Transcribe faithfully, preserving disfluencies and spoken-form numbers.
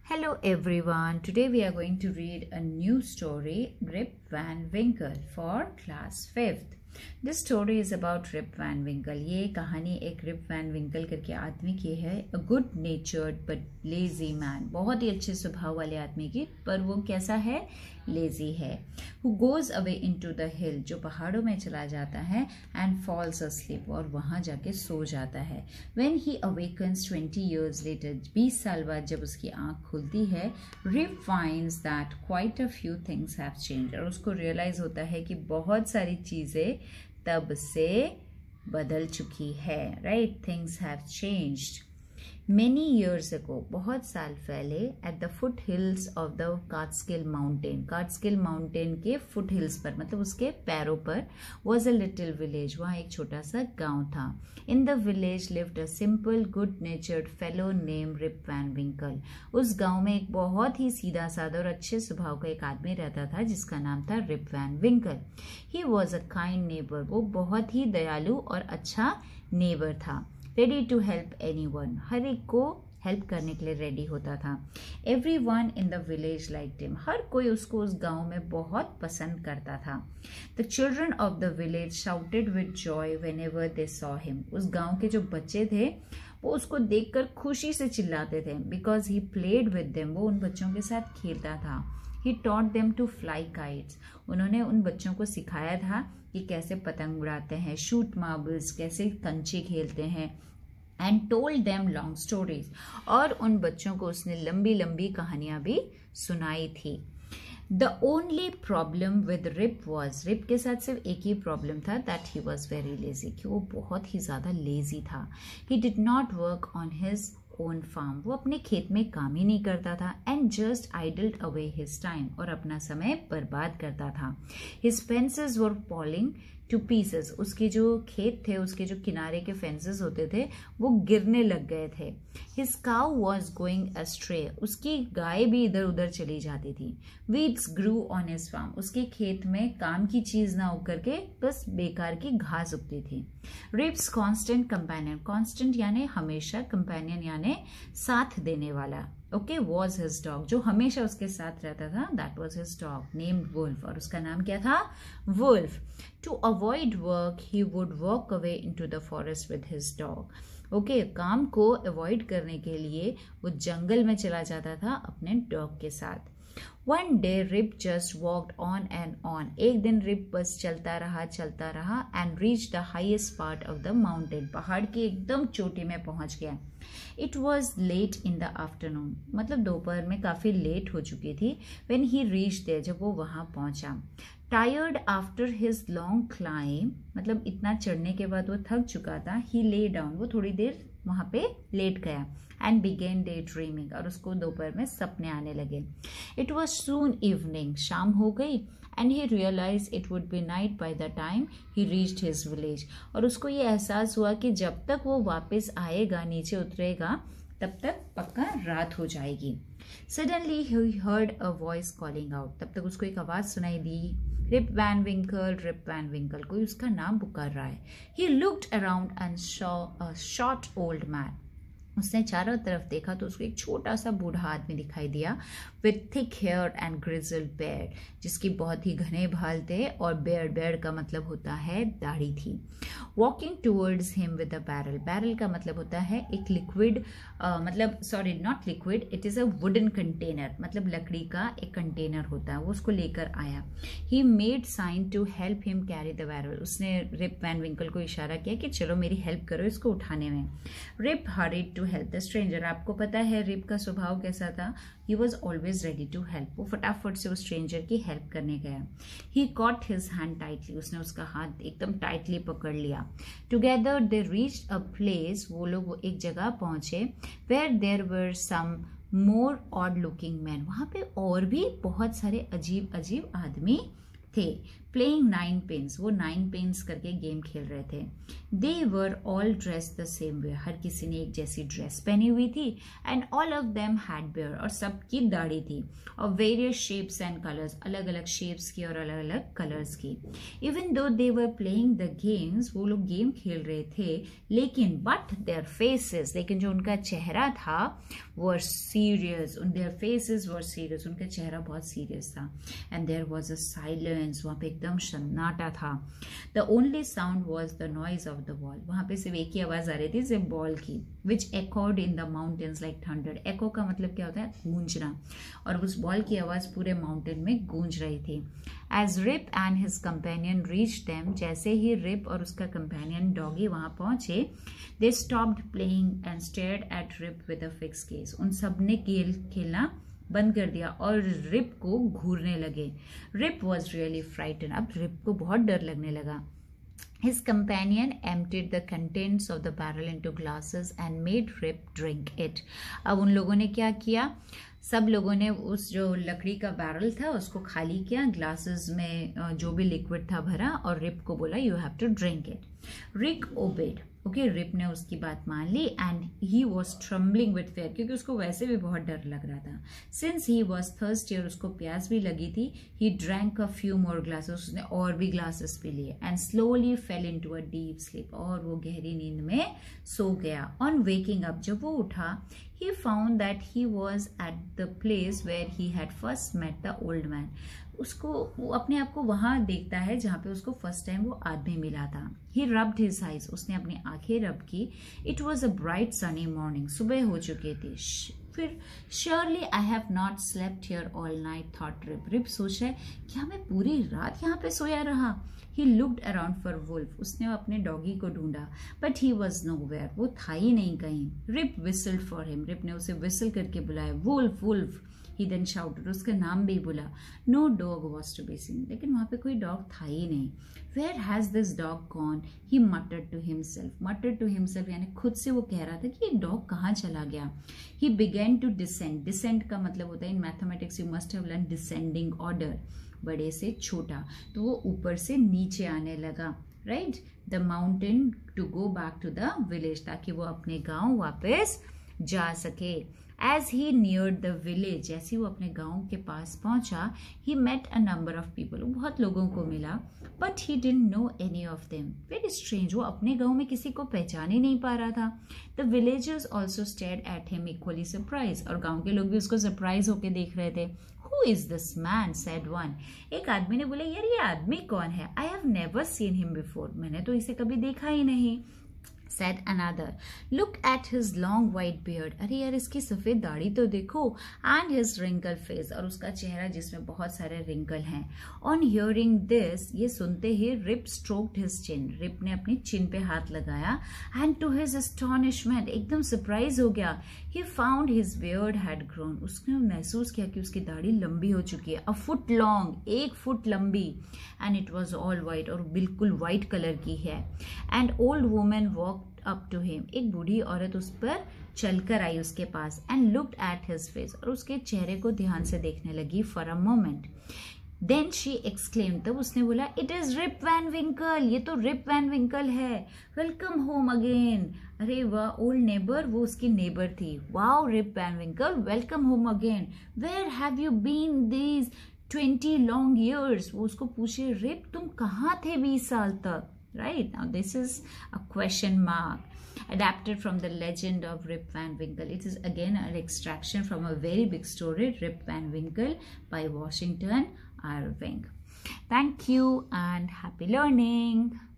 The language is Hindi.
Hello everyone, today we are going to read a new story, Rip Van Winkle for class fifth. This story is about Rip Van Winkle. ये कहानी एक Rip Van Winkle करके आदमी की है. A good natured but lazy man. बहुत ही अच्छे स्वभाव वाले आदमी की, पर वो कैसा है? Lazy है. Who goes away into the hill, जो पहाड़ों में चला जाता है, and falls asleep, और वहाँ जाके सो जाता है. When he awakens twenty years later, बीस साल बाद जब उसकी आँख खुलती है, Rip finds that quite a few things have changed. और उसको realize होता है कि बहुत सारी चीजें तब से बदल चुकी है. Right? Things have changed. Many years ago, बहुत साल पहले, at the foothills of the Catskill Mountain, Catskill Mountain के foothills पर, मतलब उसके पैरों पर, was a little village. वहाँ एक छोटा सा गांव था. In the village lived a simple, good-natured fellow named Rip Van Winkle. उस गांव में एक बहुत ही सीधा साधा और अच्छे स्वभाव का एक आदमी रहता था जिसका नाम था Rip Van Winkle. He was a kind neighbor. वो बहुत ही दयालु और अच्छा नेबर था. Ready to help anyone, हर एक को हेल्प करने के लिए रेडी होता था. Everyone in the village like him, हर कोई उसको उस गांव में बहुत पसंद करता था. The children of the village shouted with joy whenever they saw him. उस गांव के जो बच्चे थे वो उसको देखकर खुशी से चिल्लाते थे. Because he played with them, वो उन बच्चों के साथ खेलता था. He taught them to fly kites, उन्होंने उन बच्चों को सिखाया था कि कैसे पतंग उड़ाते हैं, शूट मार्बल्स, कैसे कंचे खेलते हैं, and told them long stories, और उन बच्चों को उसने लंबी लंबी कहानियां भी सुनाई थी. The only problem with Rip was, Rip के साथ सिर्फ एक ही प्रॉब्लम था, that he was very lazy, कि वो बहुत ही ज्यादा लेजी था. He did not work on his own farm, वो अपने खेत में काम ही नहीं करता था. And just idled away his time, और अपना समय बर्बाद करता था. His fences were falling to pieces, उसके जो खेत थे, उसके जो किनारे के फेंसेस होते थे वो गिरने लग गए थे. His cow was going astray, उसकी गाय भी इधर उधर चली जाती थी. Weeds grew on his farm, उसके खेत में काम की चीज ना उग करके बस बेकार की घास उगती थी. रिप्स कॉन्स्टेंट कंपेनियन, कॉन्स्टेंट यानी हमेशा, कंपेनियन यानी साथ देने वाला. ओके, वॉज हिज डॉग, जो हमेशा उसके साथ रहता था, that was his dog named Wolf, और उसका नाम क्या था? Wolf. To avoid work he would walk away into the forest with his dog. Okay, काम को अवॉइड करने के लिए वो जंगल में चला जाता था अपने डॉग के साथ. One day Rip just walked on and on, एक दिन रिप बस चलता रहा चलता रहा and reach the highest part of the mountain, पहाड़ की एकदम चोटी में पहुंच गया. It was late in the afternoon, मतलब दोपहर में काफी लेट हो चुकी थी. वेन ही रीच देयर, जब वो वहां पहुंचा. Tired after his long climb, मतलब इतना चढ़ने के बाद वो थक चुका था. ही ले डाउन, वो थोड़ी देर वहां पे लेट गया. एंड बिगेन डे ड्रीमिंग, और उसको दोपहर में सपने आने लगे. इट वॉज सून इवनिंग, शाम हो गई. And he realise it would be night by the time he reached his village, और उसको ये एहसास हुआ कि जब तक वो वापस आएगा, नीचे उतरेगा, तब तक पक्का रात हो जाएगी. Suddenly he heard a voice calling out, तब तक उसको एक आवाज सुनाई दी. Rip Van Winkle, Rip Van Winkle, कोई उसका नाम पुकार रहा है. He looked around and saw a short old man, उसने चारों तरफ देखा तो उसको एक छोटा सा बूढ़ा आदमी दिखाई दिया. With thick hair and grizzled beard, जिसकी बहुत ही घने बाल थे, और बेयर्ड, बेयर्ड का मतलब होता है दाढ़ी थी. Walking towards him with a barrel, barrel का मतलब होता है एक लिक्विड, मतलब sorry not liquid, it is a wooden container, मतलब लकड़ी का एक कंटेनर होता है, वो उसको लेकर आया. He made sign to help him carry the barrel, उसने रिप वैन विंकल को इशारा किया कि चलो मेरी हेल्प करो इसको उठाने में. Rip hurried to help the stranger, आपको पता है रिप का स्वभाव कैसा था? He was always ready to help, वो फटाफट से उस स्ट्रेंजर की हेल्प करने गया. He caught his hand tightly, उसने उसका हाथ एकदम टाइटली पकड़ लिया. Together they reached a place, वो लोग एक जगह पहुंचे. Where there were some more odd looking man, वहां पे और भी बहुत सारे अजीब अजीब आदमी थे, प्लेइंग नाइन पिन्स, वो नाइन पिन्स करके गेम खेल रहे थे। They were all dress the same way, हर किसी ने एक जैसी ड्रेस पहनी हुई थी। And all of them had beard, और सबकी दाढ़ी थी, और वेरियस शेप्स एंड कलर्स, अलग अलग शेप्स की और अलग अलग कलर्स की। Even though they were playing the games, वो लोग गेम खेल रहे थे, लेकिन बट देयर फेसेस, लेकिन जो उनका चेहरा था were serious, their faces were serious, उनका चेहरा बहुत सीरियस था। And there was a silence, वहां पे एकदम सन्नाटा था। The only sound was the noise of the ball, वहां पे सिर्फ एक ही आवाज आ रही थी, सिर्फ बॉल की, which echoed in the mountains like thunder. Echo का मतलब क्या होता है? गूंजना, और उस बॉल की आवाज पूरे माउंटेन में गूंज रही थी। As Rip and his companion reach them, जैसे ही रिप और उसका कंपेनियन डॉगी वहां पहुंचे, they stopped playing and stared at Rip with a fix gaze, उन सब ने खेल खेलना बंद कर दिया और रिप को घूरने लगे। रिप वॉज रियली फ्राइटन, अब रिप को बहुत डर लगने लगा। His companion emptied the contents of the barrel into glasses and made Rip drink it. अब उन लोगों ने क्या किया? सब लोगों ने उस जो लकड़ी का बैरल था उसको खाली किया, ग्लासेस में जो भी लिक्विड था भरा, और रिप को बोला you have to drink it. Rip obeyed, okay, Rip ने उसकी बात मान ली। And he was trembling with fear, क्योंकि उसको वैसे भी बहुत डर लग रहा था। सिंस ही वॉज थर्स्टी, और उसको प्यास भी लगी थी, he drank a few more glasses, उसने और भी ग्लासेस पी लिए। And slowly fell into a deep sleep, और वो गहरी नींद में सो गया। ऑन वेकिंग अप, जब वो उठा, he found that he was at the place where he had first met the old man. उसको वो अपने आप को वहां देखता है जहां पे उसको फर्स्ट टाइम वो आदमी मिला था। He rubbed his eyes, उसने अपनी आंखें रब की। It was a bright sunny morning, सुबह हो चुकी थी। फिर surely I have not slept here all night, thought Rip. Rip सोचा है क्या मैं पूरी रात यहाँ पे सोया रहा? He looked around for Wolf. उसने अपने डॉगी को ढूंढा, but he was nowhere. वो था ही नहीं कहीं। Rip whistled for him. Rip ने उसे whistle करके बुलाया, Wolf, Wolf. He then shouted. उसका नाम भी बोला। No dog was to be seen. लेकिन वहाँ पे कोई डॉग था ही नहीं। Where has this dog gone? He muttered to himself. Muttered to himself यानी खुद से वो कह रहा था कि ये डॉग कहाँ चला गया। He began to descend. Descend का मतलब होता है in mathematics you must have learned descending order. बड़े से छोटा, तो वो ऊपर से नीचे आने लगा, right, the mountain to go back to the village, ताकि वो अपने गांव वापस जा सके। As he neared the village, जैसे वो अपने गांव के पास पहुंचा, he met a number of people, वो बहुत लोगों को मिला, but he didn't know any of them. Very strange, वो अपने गांव में किसी को पहचान ही नहीं पा रहा था। The villagers also stared at him equally surprise, और गांव के लोग भी उसको सरप्राइज होके देख रहे थे। Who is this man? said one. एक आदमी ने बोला यार ये आदमी कौन है? I have never seen him before. मैंने तो इसे कभी देखा ही नहीं। said another. Look at his long white beard. अरे यार इसकी सफेद दाढ़ी तो देखो. And his wrinkled face, और उसका चेहरा जिसमें बहुत सारे रिंकल हैं. On hearing this, ये सुनते ही Rip stroked his chin. Rip ने अपनी चिन पे हाथ लगाया. And to his astonishment, एकदम सरप्राइज हो गया. He found his beard had grown. उसने महसूस किया कि उसकी दाढ़ी लंबी हो चुकी है. A foot long, एक फुट लंबी. And it was all white, और बिल्कुल व्हाइट कलर की है. And old woman walked up to him. एक बूढ़ी औरत उस पर चलकर आई उसके पास. And looked at his face, और उसके चेहरे को ध्यान से देखने लगी for a moment. Then she exclaimed, तब उसने बोला it is Rip Van Winkle, ये तो Rip Van Winkle है. Welcome home again. अरे वाह, old neighbor, वो उसकी neighbor थी. Wow, Rip Van Winkle, welcome home again. Where have you been these twenty long years? वो उसको पूछे, रिप तुम कहाँ थे बीस साल तक? Right, now this is a question mark, adapted from the legend of Rip Van Winkle. It is again an extraction from a very big story, Rip Van Winkle by Washington Irving. Thank you and happy learning.